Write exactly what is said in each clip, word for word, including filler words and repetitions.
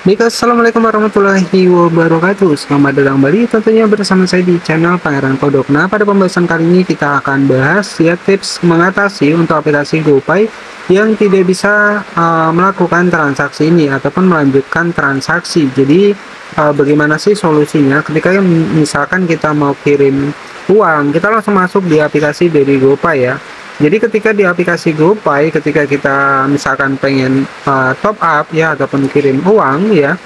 Baik, assalamualaikum warahmatullahi wabarakatuh. Selamat datang kembali tentunya bersama saya di channel Pangeran Kodok. Nah, pada pembahasan kali ini kita akan bahas ya tips mengatasi untuk aplikasi GoPay yang tidak bisa uh, melakukan transaksi ini ataupun melanjutkan transaksi. Jadi uh, bagaimana sih solusinya ketika misalkan kita mau kirim uang, kita langsung masuk di aplikasi dari GoPay ya. Jadi ketika di aplikasi GoPay, ketika kita misalkan pengen uh, top up ya ataupun kirim uang ya,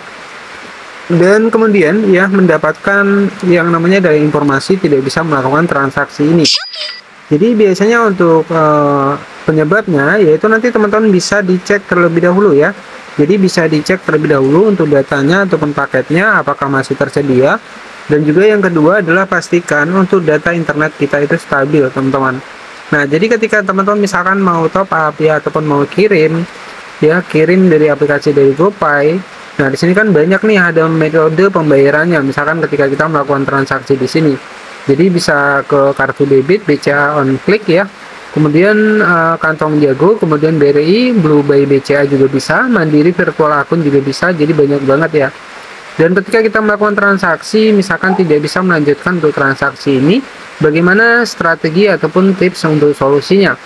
dan kemudian ya mendapatkan yang namanya dari informasi tidak bisa melakukan transaksi ini. Jadi biasanya untuk uh, penyebabnya yaitu nanti teman-teman bisa dicek terlebih dahulu ya. Jadi bisa dicek terlebih dahulu untuk datanya ataupun paketnya apakah masih tersedia. Dan juga yang kedua adalah pastikan untuk data internet kita itu stabil, teman-teman. Nah, jadi ketika teman-teman misalkan mau top up ya ataupun mau kirim ya, kirim dari aplikasi dari GoPay. Nah, di sini kan banyak nih ada metode pembayarannya. Misalkan ketika kita melakukan transaksi di sini. Jadi bisa ke kartu debit, B C A on click ya. Kemudian uh, kantong jago, kemudian B R I, Blue by B C A juga bisa, Mandiri virtual akun juga bisa. Jadi banyak banget ya. Dan ketika kita melakukan transaksi, misalkan tidak bisa melanjutkan untuk transaksi ini, bagaimana strategi ataupun tips untuk solusinya?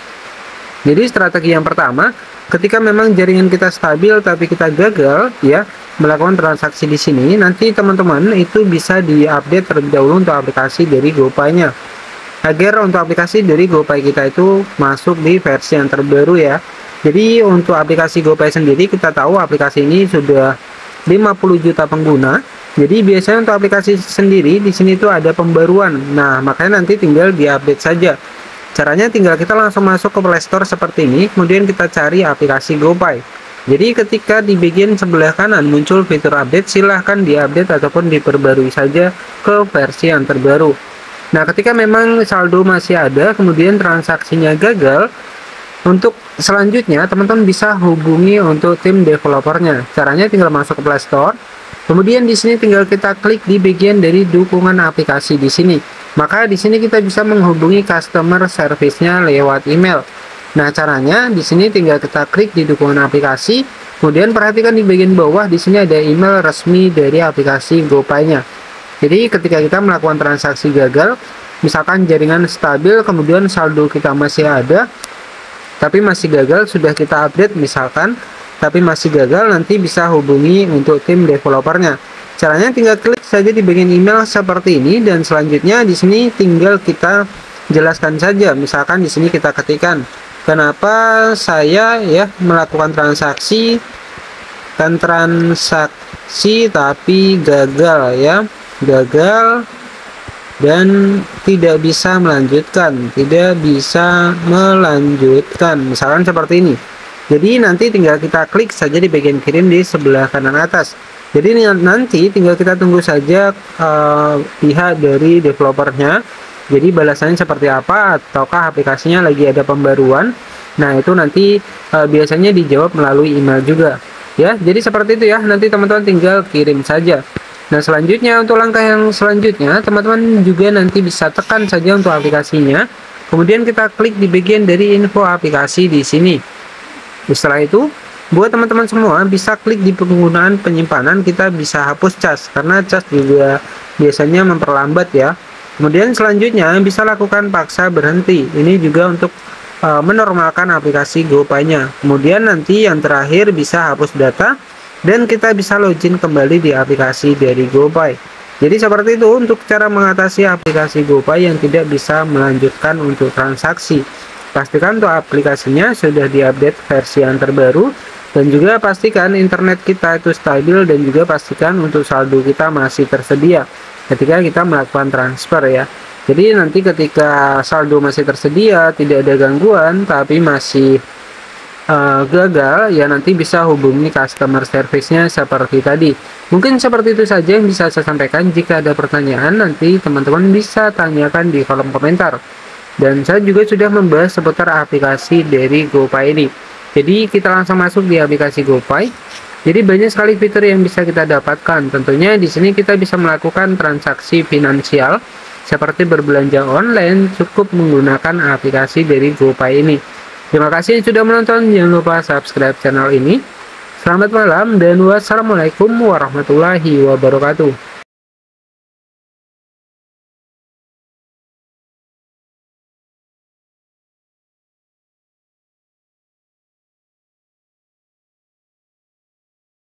Jadi strategi yang pertama, ketika memang jaringan kita stabil tapi kita gagal ya melakukan transaksi di sini, nanti teman-teman itu bisa diupdate terlebih dahulu untuk aplikasi dari GoPay-nya. Agar untuk aplikasi dari GoPay kita itu masuk di versi yang terbaru ya. Jadi untuk aplikasi GoPay sendiri kita tahu aplikasi ini sudah lima puluh juta pengguna. Jadi biasanya untuk aplikasi sendiri di sini tuh ada pembaruan. Nah, makanya nanti tinggal diupdate saja. Caranya tinggal kita langsung masuk ke Play Store seperti ini, kemudian kita cari aplikasi GoPay. Jadi ketika di bagian sebelah kanan muncul fitur update, silahkan diupdate ataupun diperbarui saja ke versi yang terbaru. Nah, ketika memang saldo masih ada, kemudian transaksinya gagal, untuk selanjutnya teman-teman bisa hubungi untuk tim developernya. Caranya tinggal masuk ke Play Store. Kemudian di sini tinggal kita klik di bagian dari dukungan aplikasi di sini. Maka di sini kita bisa menghubungi customer service-nya lewat email. Nah, caranya di sini tinggal kita klik di dukungan aplikasi. Kemudian perhatikan di bagian bawah di sini ada email resmi dari aplikasi GoPay-nya. Jadi ketika kita melakukan transaksi gagal, misalkan jaringan stabil, kemudian saldo kita masih ada, tapi masih gagal, sudah kita update misalkan, tapi masih gagal, nanti bisa hubungi untuk tim developernya. Caranya tinggal klik saja di bagian email seperti ini, dan selanjutnya di sini tinggal kita jelaskan saja. Misalkan di sini kita ketikkan, kenapa saya ya melakukan transaksi dan transaksi tapi gagal ya, gagal dan tidak bisa melanjutkan, tidak bisa melanjutkan, misalkan seperti ini. Jadi nanti tinggal kita klik saja di bagian kirim di sebelah kanan atas. Jadi nanti tinggal kita tunggu saja uh, pihak dari developernya. Jadi balasannya seperti apa, ataukah aplikasinya lagi ada pembaruan. Nah, itu nanti uh, biasanya dijawab melalui email juga. Ya, jadi seperti itu ya. Nanti teman-teman tinggal kirim saja. Nah, selanjutnya untuk langkah yang selanjutnya, teman-teman juga nanti bisa tekan saja untuk aplikasinya. Kemudian kita klik di bagian dari info aplikasi di sini. Setelah itu, buat teman-teman semua bisa klik di penggunaan penyimpanan, kita bisa hapus cas karena cas juga biasanya memperlambat ya. Kemudian selanjutnya bisa lakukan paksa berhenti. Ini juga untuk uh, menormalkan aplikasi GoPay-nya. Kemudian nanti yang terakhir bisa hapus data. Dan kita bisa login kembali di aplikasi dari GoPay. Jadi seperti itu untuk cara mengatasi aplikasi GoPay yang tidak bisa melanjutkan untuk transaksi. Pastikan untuk aplikasinya sudah diupdate versi yang terbaru. Dan juga pastikan internet kita itu stabil. Dan juga pastikan untuk saldo kita masih tersedia ketika kita melakukan transfer ya. Jadi nanti ketika saldo masih tersedia, tidak ada gangguan, tapi masih Uh, gagal ya, nanti bisa hubungi customer service-nya seperti tadi. Mungkin seperti itu saja yang bisa saya sampaikan. Jika ada pertanyaan, nanti teman-teman bisa tanyakan di kolom komentar. Dan saya juga sudah membahas seputar aplikasi dari GoPay ini. Jadi kita langsung masuk di aplikasi GoPay. Jadi banyak sekali fitur yang bisa kita dapatkan. Tentunya di sini kita bisa melakukan transaksi finansial seperti berbelanja online, cukup menggunakan aplikasi dari GoPay ini. Terima kasih sudah menonton, jangan lupa subscribe channel ini. Selamat malam dan wassalamualaikum warahmatullahi wabarakatuh.